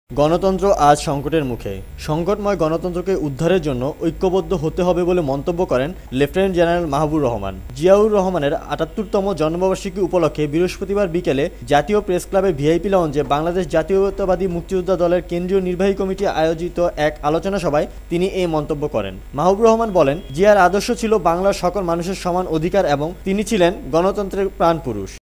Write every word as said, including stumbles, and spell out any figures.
গণতন্ত্র আজ সংকটের মুখে। সংকটময় গণতন্ত্রকে উদ্ধারের জন্য ঐক্যবদ্ধ হতে হবে বলে মন্তব্য করেন লেফটেন্যান্ট জেনারেল মাহবুবুর রহমান। জিয়াউর রহমানের আটাত্তরতম জন্মবার্ষিকী উপলক্ষে বৃহস্পতিবার বিকেলে জাতীয় প্রেস ক্লাবের ভিআইপি লাউঞ্জে বাংলাদেশ জাতীয়তাবাদী মুক্তিযোদ্ধা দলের কেন্দ্রীয় নির্বাহী কমিটি আয়োজিত এক আলোচনা সভায় তিনি এই মন্তব্য করেন। মাহবুবুর রহমান বলেন, জিয়ার আদর্শ ছিল বাংলার সকল মানুষের সমান অধিকার এবং তিনি ছিলেন গণতন্ত্রের প্রাণপুরুষ।